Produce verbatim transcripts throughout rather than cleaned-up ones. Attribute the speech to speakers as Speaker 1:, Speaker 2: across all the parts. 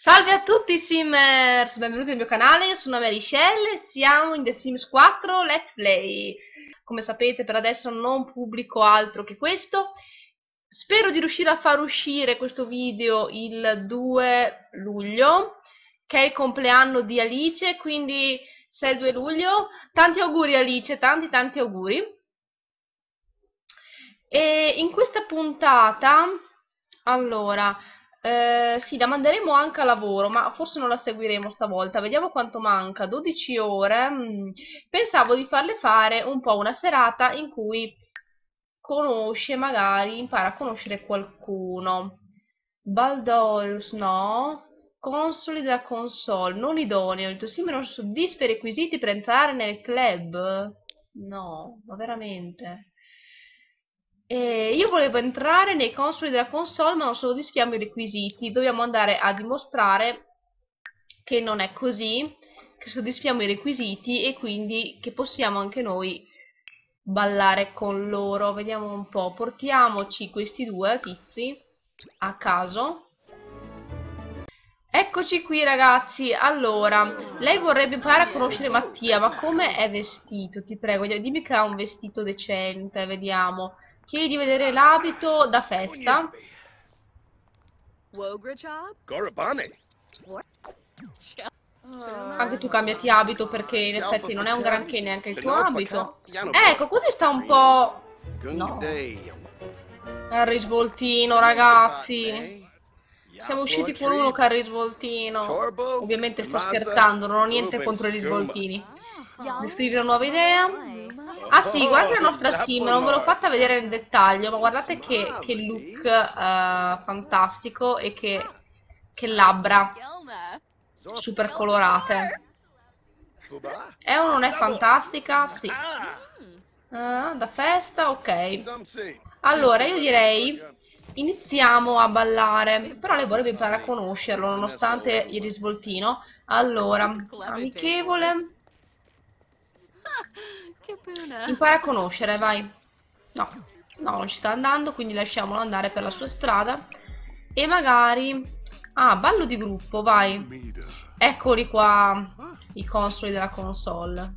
Speaker 1: Salve a tutti Simmers, benvenuti nel mio canale, io sono Marychelle e siamo in The Sims quattro Let's Play. Come sapete per adesso non pubblico altro che questo. Spero di riuscire a far uscire questo video il due luglio, che è il compleanno di Alice, quindi se è il due luglio, tanti auguri Alice, tanti tanti auguri. E in questa puntata, allora... Eh, sì, la manderemo anche a lavoro, ma forse non la seguiremo stavolta. Vediamo quanto manca, dodici ore. Mm. Pensavo di farle fare un po' una serata in cui conosce, magari impara a conoscere qualcuno. Baldorus, no. Consoli della console, non idoneo. Il tuo sim non soddisfa i requisiti per entrare nel club? No, ma veramente... E io volevo entrare nei consoli della console, ma non soddisfiamo i requisiti. Dobbiamo andare a dimostrare che non è così, che soddisfiamo i requisiti e quindi che possiamo anche noi ballare con loro. Vediamo un po'. Portiamoci questi due tizi a caso. Eccoci qui ragazzi. Allora, lei vorrebbe imparare a conoscere Mattia, ma come è vestito? Ti prego, dimmi che ha un vestito decente, vediamo. Chiedi di vedere l'abito da festa. Anche tu cambiati abito perché in effetti non è un granché neanche il tuo abito. Ecco, così sta un po'... No. Al risvoltino ragazzi. Siamo usciti con uno che ha il risvoltino. Ovviamente sto scherzando, non ho niente contro i risvoltini. Descrivere una nuova idea. Ah sì, guardate la nostra sim, non ve l'ho fatta vedere nel dettaglio, ma guardate che, che look uh, fantastico e che, che labbra super colorate. È o non è fantastica? Sì. Uh, da festa? Ok. Allora io direi iniziamo a ballare, però lei vorrebbe imparare a conoscerlo nonostante il risvoltino. Allora, amichevole. Impara a conoscere, vai. No, no, non ci sta andando, quindi lasciamolo andare per la sua strada. E magari... Ah, ballo di gruppo, vai. Eccoli qua, i consoli della console.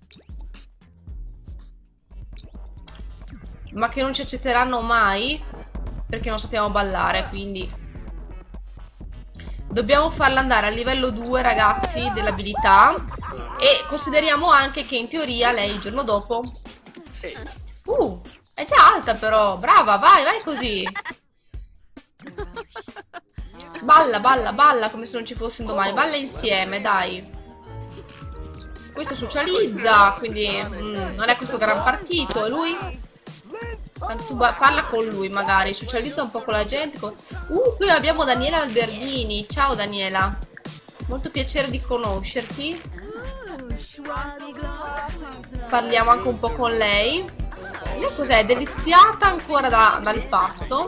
Speaker 1: Ma che non ci accetteranno mai, perché non sappiamo ballare, quindi... Dobbiamo farla andare a livello due, ragazzi, dell'abilità. E consideriamo anche che in teoria lei il giorno dopo... Uh, è già alta però. Brava, vai, vai così. Balla, balla, balla come se non ci fosse un domani. Balla insieme, dai. Questo socializza, quindi mm, non è questo gran partito. E lui? Tu parla con lui magari, socializza un po' con la gente. Con... Uh, qui abbiamo Daniela Alberghini. Ciao Daniela. Molto piacere di conoscerti. Parliamo anche un po' con lei. Lei cos'è? Deliziata ancora da, dal pasto.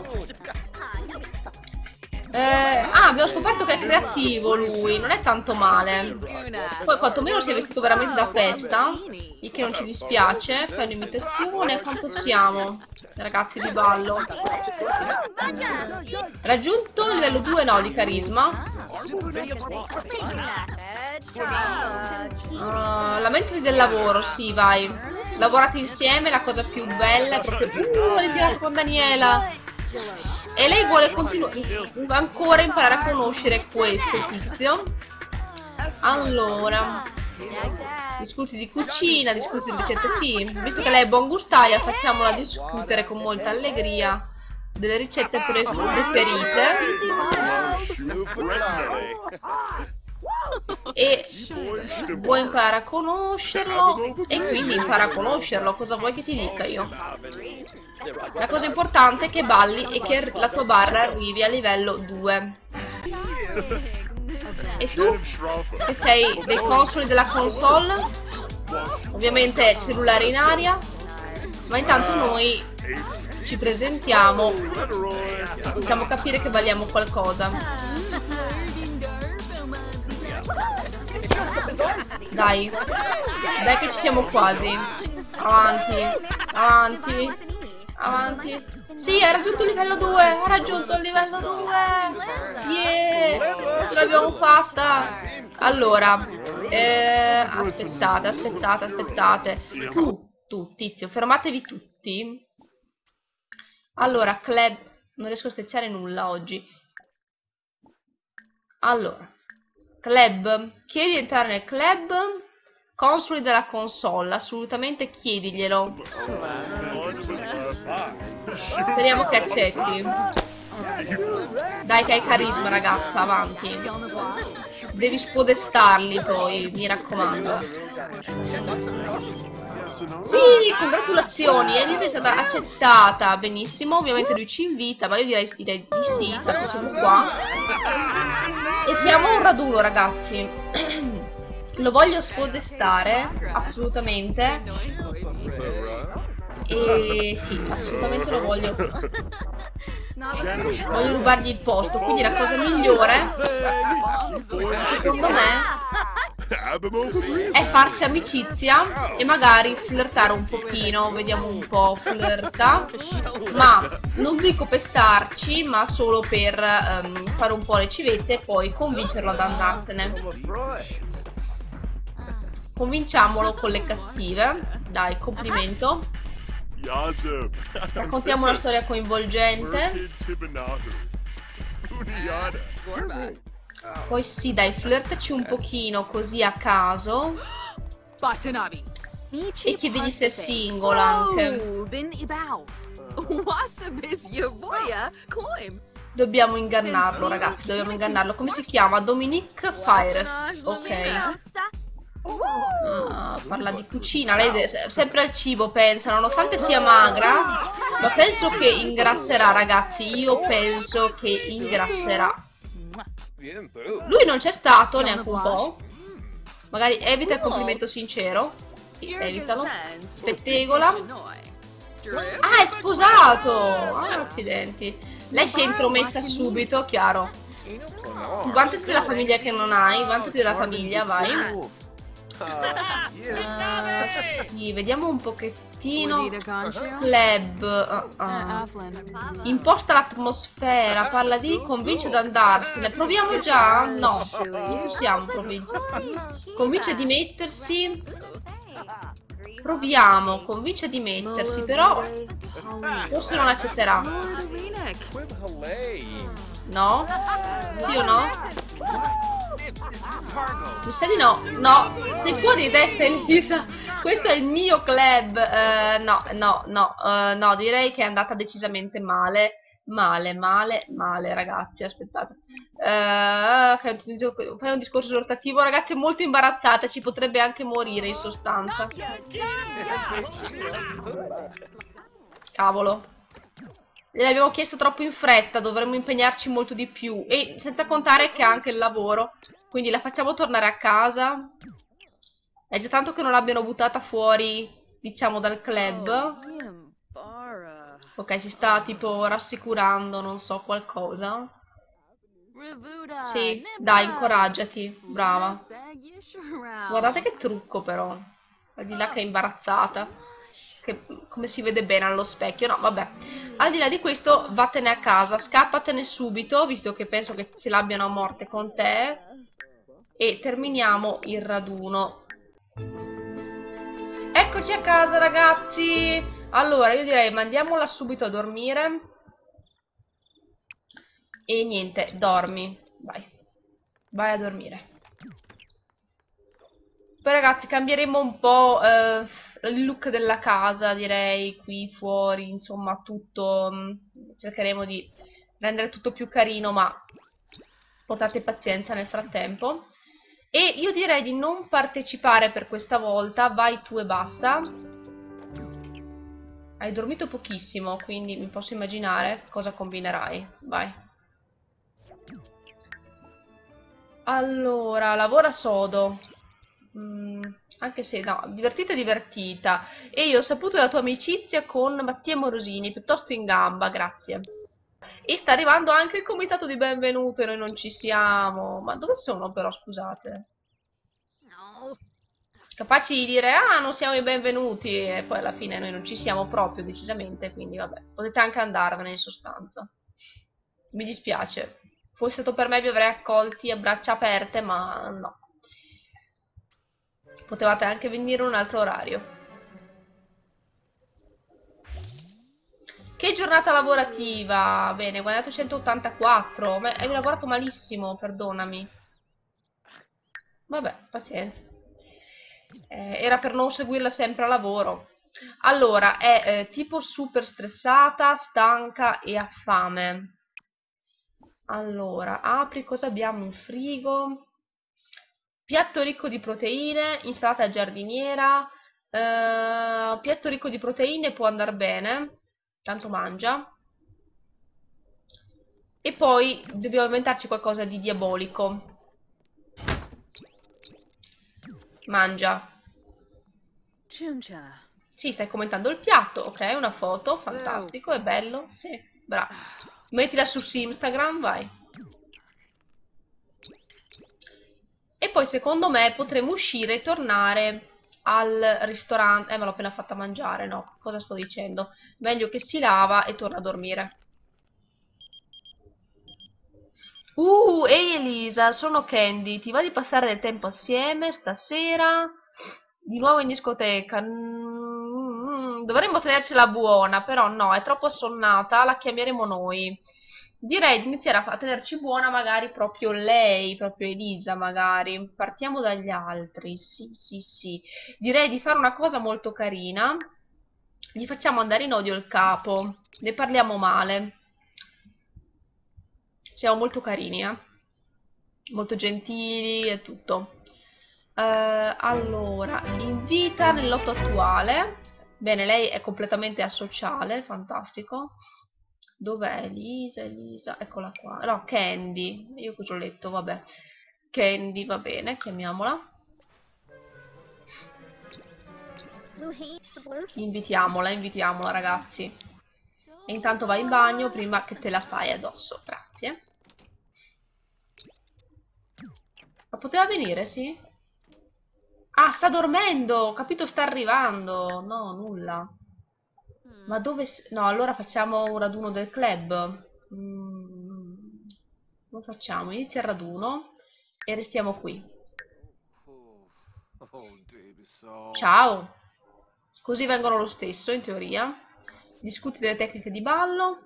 Speaker 1: Eh, ah, abbiamo scoperto che è creativo lui. Non è tanto male. Poi quantomeno si è vestito veramente da festa, il che non ci dispiace. Fai un'imitazione. Quanto siamo? Ragazzi di ballo. Raggiunto il livello due, no, di carisma. Uh, lamentati del lavoro, sì, vai. Lavorate insieme, la cosa più bella è proprio... Uh, ritirata con Daniela. E lei vuole continuare ancora imparare a conoscere questo tizio. Allora, discuti di cucina, discuti di ricette, sì. Visto che lei è buon gustaia, facciamola discutere con molta allegria delle ricette pre preferite. E vuoi imparare a conoscerlo e quindi impara a conoscerlo. Cosa vuoi che ti dica io? La cosa importante è che balli e che la tua barra arrivi a livello due. E tu? Che sei dei consoli della console? Ovviamente cellulare in aria. Ma intanto noi ci presentiamo e facciamo capire che balliamo qualcosa. Dai, dai che ci siamo quasi. Avanti, avanti. Avanti. Sì, ha raggiunto il livello due. Ha raggiunto il livello due. Yeah. Ce l'abbiamo fatta. Allora, eh, aspettate, aspettate, aspettate. Tu, tu, tizio, fermatevi tutti. Allora, club. Non riesco a sketchare nulla oggi. Allora, club. Chiedi di entrare nel club. Consoli della console. Assolutamente chiediglielo. Speriamo che accetti. Dai che hai carisma, ragazza, avanti. Devi spodestarli poi, mi raccomando. Sì, congratulazioni, Elisa è stata accettata. Benissimo, ovviamente lui ci invita, ma io direi, direi di sì, tanto siamo qua. E siamo a un raduno, ragazzi. Lo voglio spodestare, assolutamente. E sì, assolutamente lo voglio. Voglio rubargli il posto, quindi la cosa migliore, secondo me, è farci amicizia e magari flirtare un pochino. Vediamo un po', flirta. Ma non dico pestarci, ma solo per um, fare un po' le civette e poi convincerlo ad andarsene. Convinciamolo con le cattive. Dai, complimento. Raccontiamo una storia coinvolgente. Poi sì, dai, flirtaci un pochino così a caso. E chiedigli se è single anche. Dobbiamo ingannarlo, ragazzi, dobbiamo ingannarlo. Come si chiama? Dominique Fires. Ok. Ah, parla di cucina, lei sempre al cibo pensa, nonostante sia magra, ma penso che ingrasserà, ragazzi, io penso che ingrasserà. Lui non c'è stato neanche un po'. Magari evita il complimento sincero. Sì, evitalo. Spettegola. Ah, è sposato. Ah, accidenti. Lei si è intromessa subito, chiaro. Vantati della famiglia che non hai, vantati della famiglia, vai. Uh, sì, vediamo un pochettino. Club. Uh, uh. Imposta l'atmosfera. Parla di convince ad andarsene. Proviamo già? No, non possiamo convincere. Convince a dimettersi. Proviamo. Convince a dimettersi. Però forse non accetterà. No? Sì o no? Mi sa di no. No, sei fuori di testa, Elisa. Questo è il mio club. uh, No, no, no uh, no, direi che è andata decisamente male. Male, male, male, ragazzi. Aspettate, uh, fai, un, fai un discorso esortativo. Ragazzi, è molto imbarazzata. Ci potrebbe anche morire in sostanza. Cavolo, gliel'abbiamo chiesto troppo in fretta. Dovremmo impegnarci molto di più. E senza contare che ha anche il lavoro. Quindi la facciamo tornare a casa. È già tanto che non l'abbiano buttata fuori, diciamo, dal club. Ok, si sta tipo rassicurando, non so, qualcosa. Sì, dai, incoraggiati. Brava. Guardate che trucco però. Al di là che è imbarazzata. Che, come si vede bene allo specchio. No, vabbè. Al di là di questo, vattene a casa. Scappatene subito, visto che penso che ce l'abbiano a morte con te. E terminiamo il raduno. Eccoci a casa, ragazzi. Allora, io direi mandiamola subito a dormire. E niente, dormi. Vai. Vai a dormire. Poi, ragazzi, cambieremo un po' eh, il look della casa, direi, qui fuori, insomma, tutto. Mh, cercheremo di rendere tutto più carino, ma portate pazienza nel frattempo. E io direi di non partecipare per questa volta. Vai tu e basta. Hai dormito pochissimo, quindi mi posso immaginare cosa combinerai. Vai. Allora, lavora sodo. Mm, anche se, no, divertita e divertita. E io ho saputo della tua amicizia con Mattia Morosini, piuttosto in gamba, grazie. E sta arrivando anche il comitato di benvenuto e noi non ci siamo. Ma dove sono però, scusate? capaci di dire ah non siamo i benvenuti e poi alla fine noi non ci siamo proprio decisamente, quindi vabbè, potete anche andarvene in sostanza. Mi dispiace, fosse stato per me vi avrei accolti a braccia aperte, ma no, potevate anche venire in un altro orario. Che giornata lavorativa, bene, guadagnato centottantaquattro, ma hai lavorato malissimo, perdonami. Vabbè, pazienza. Eh, era per non seguirla sempre a lavoro. Allora, è eh, tipo super stressata, stanca e ha fame. Allora, apri, cosa abbiamo in frigo? Piatto ricco di proteine, insalata giardiniera. Eh, piatto ricco di proteine può andare bene, tanto mangia. E poi dobbiamo inventarci qualcosa di diabolico. Mangia. Sì, stai commentando il piatto, ok, una foto, fantastico, è bello, sì, bravo. Mettila su Instagram, vai. E poi secondo me potremo uscire e tornare al ristorante. Eh, me l'ho appena fatta mangiare, no? Cosa sto dicendo? Meglio che si lava e torna a dormire. Uh, ehi Elisa, sono Candy, ti va di passare del tempo assieme stasera? Di nuovo in discoteca? Mm, dovremmo tenercela buona, però no, è troppo assonnata, la chiameremo noi. Direi di iniziare a tenerci buona magari proprio lei, proprio Elisa magari. Partiamo dagli altri, sì, sì, sì. Direi di fare una cosa molto carina. Gli facciamo andare in odio il capo, ne parliamo male. Siamo molto carini, eh? Molto gentili e tutto. Eh, allora, invita nel lotto attuale. Bene, lei è completamente asociale, fantastico. Dov'è Elisa? Elisa, eccola qua. No, Candy. Io cosa ho letto? Vabbè. Candy, va bene, chiamiamola. Invitiamola, invitiamola, ragazzi. E intanto vai in bagno prima che te la fai addosso. Grazie. Ma poteva venire, sì? Ah, sta dormendo! Ho capito, sta arrivando. No, nulla. Ma dove... No, allora facciamo un raduno del club. Mm, lo facciamo, inizia il raduno e restiamo qui. Ciao! Così vengono lo stesso, in teoria. Discuti delle tecniche di ballo.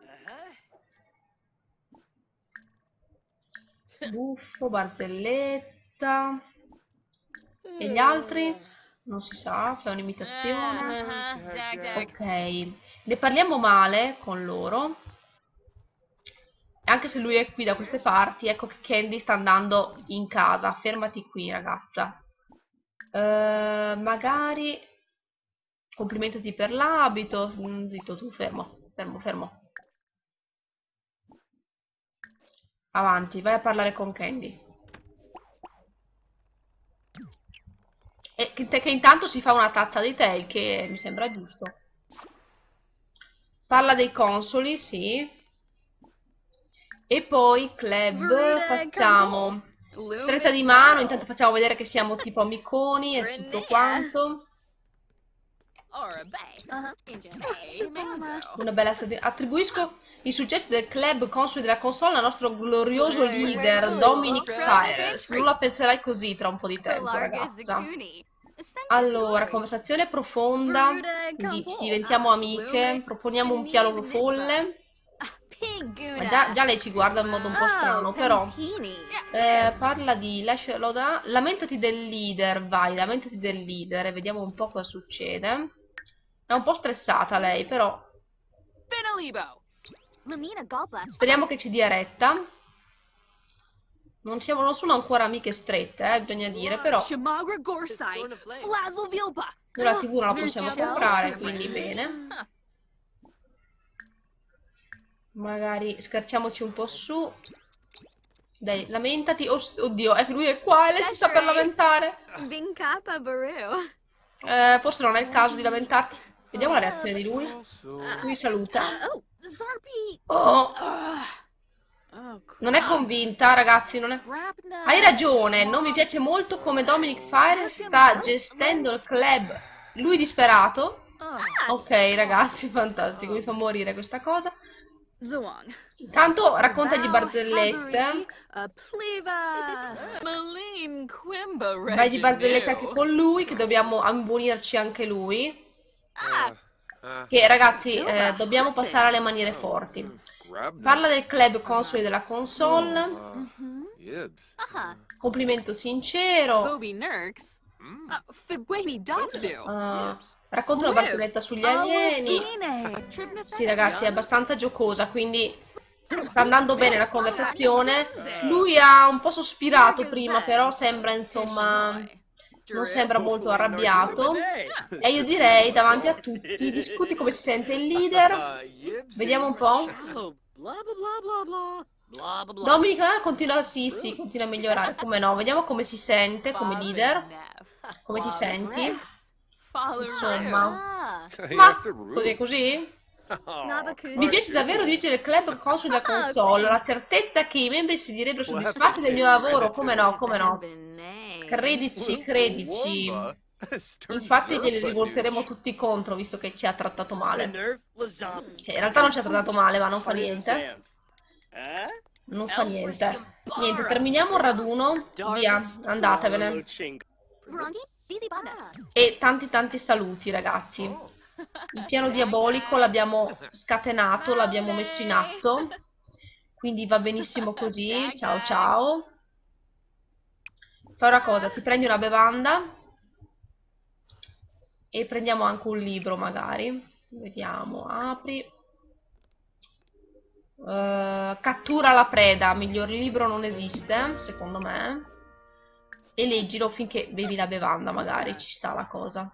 Speaker 1: Buffo, barzelletta. E gli altri? Non si sa, fai un'imitazione. Ok, ne parliamo male con loro. Anche se lui è qui da queste parti, ecco che Candy sta andando in casa. Fermati qui, ragazza. Uh, magari complimentati per l'abito. Zitto tu, fermo, fermo, fermo. Avanti, vai a parlare con Candy. E che, che intanto si fa una tazza di tè, che mi sembra giusto. Parla dei consoli, sì. E poi club, facciamo stretta di mano, intanto facciamo vedere che siamo tipo amiconi e tutto quanto. Una bella attribuisco i successi del club consoli della console al nostro glorioso leader Dominic Cyrus. Non la penserai così tra un po' di tempo, ragazza. Allora, conversazione profonda, di, ci diventiamo amiche, proponiamo un piano folle. Ma già, già lei ci guarda in modo un po' strano, però eh, parla di lascialo da... Lamentati del leader, vai, lamentati del leader e vediamo un po' cosa succede. È un po' stressata lei, però speriamo che ci dia retta. Non, siamo, non sono ancora amiche strette, eh, bisogna dire, però noi la tivù non la possiamo comprare, quindi bene. Magari scarciamoci un po' su. Dai, lamentati. Oh, oddio, ecco, lui è qua e lei si sta per lamentare. Eh, forse non è il caso di lamentarti. Vediamo la reazione di lui. Lui saluta. Oh. Non è convinta, ragazzi, non è... Hai ragione, non mi piace molto come Dominic Fire sta gestendo il club. Lui disperato. Ok, ragazzi, fantastico, mi fa morire questa cosa. Intanto raccontagli barzellette. Vai di barzellette anche con lui, che dobbiamo ammonirci anche lui. Che ragazzi, eh, dobbiamo passare alle maniere forti. Parla del club console della console. Complimento sincero. Uh, racconta una barzelletta sugli alieni. Sì, ragazzi, è abbastanza giocosa, quindi sta andando bene la conversazione. Lui ha un po' sospirato prima, però sembra, insomma, non sembra molto arrabbiato. E io direi, davanti a tutti, discuti come si sente il leader. Vediamo un po'. Dominica continua, sì, sì, continua a migliorare, come no. Vediamo come si sente come leader. Come ti senti? Insomma. Ma, così così? Mi piace davvero dirigere il club console da console. La certezza che i membri si direbbero soddisfatti del mio lavoro. Come no, come no. Credici, credici. Infatti glieli rivolteremo tutti contro, visto che ci ha trattato male. Che in realtà non ci ha trattato male, ma non fa niente. Non fa niente. Niente, terminiamo il raduno. Via, andatevene. E tanti tanti saluti, ragazzi. Il piano diabolico l'abbiamo scatenato, l'abbiamo messo in atto. Quindi va benissimo così. Ciao ciao. Fai una cosa, ti prendi una bevanda. E prendiamo anche un libro magari. Vediamo, apri. Uh, cattura la preda, miglior libro non esiste, secondo me. E leggilo finché bevi la bevanda, magari ci sta la cosa.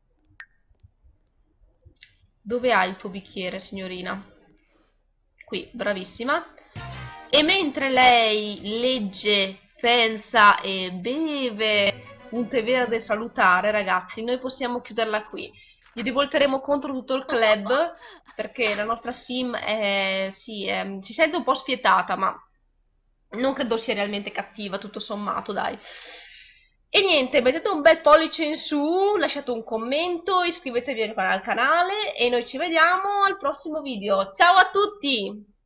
Speaker 1: Dove hai il tuo bicchiere, signorina? Qui, bravissima. E mentre lei legge, pensa e beve un tè verde salutare, ragazzi, noi possiamo chiuderla qui. Gli rivolteremo contro tutto il club, perché la nostra sim è, sì, è, si sente un po' spietata, ma non credo sia realmente cattiva, tutto sommato, dai. E niente, mettete un bel pollice in su, lasciate un commento, iscrivetevi al canale e noi ci vediamo al prossimo video. Ciao a tutti!